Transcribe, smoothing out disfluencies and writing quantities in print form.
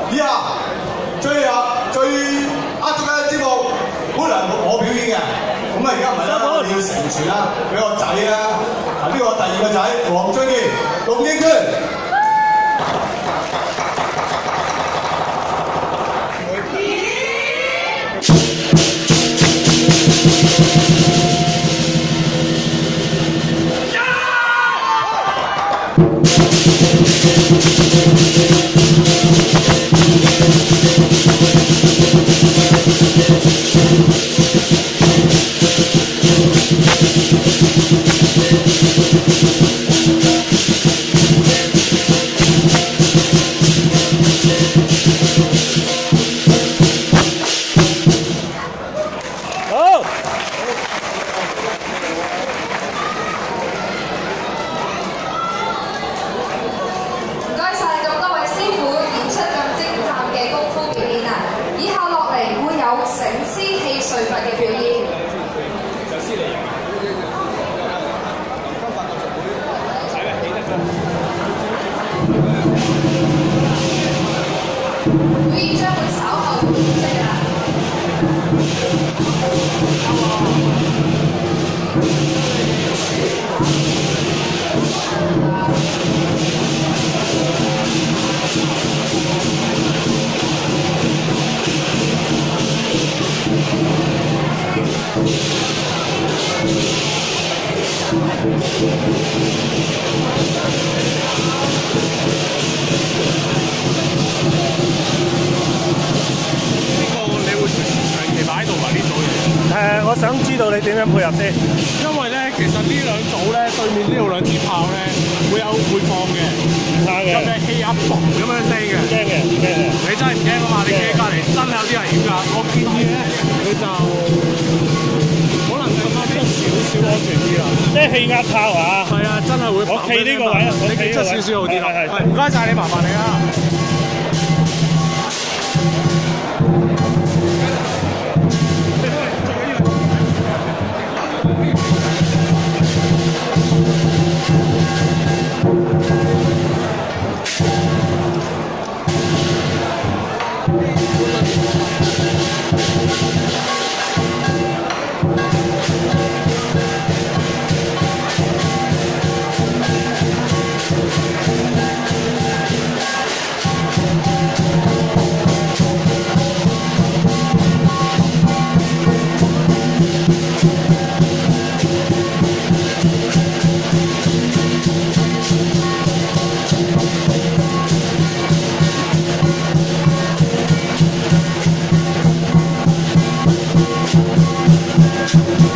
以下最壓軸嘅節目，本來我表演嘅，咁啊而家唔係啦，你要成全啦，俾我仔啦，呢個第二個仔黃俊傑、陸英娟。 我想知道你點樣配合先， 因為咧，其實呢兩組咧，對面呢度兩支炮咧，會放嘅， 啱嘅， 有隻氣壓嘣咁樣聲嘅， 驚嘅，唔驚嘅， 你真係唔驚啊嘛？你企喺隔離真係有啲危險㗎，我建議咧，你就可能咁樣少安全啲啦。 即係氣壓炮啊！ 係啊，真係會。我企呢個位啊，你企出少少好啲啦。係，唔該晒你，麻煩你啊。 Thank you.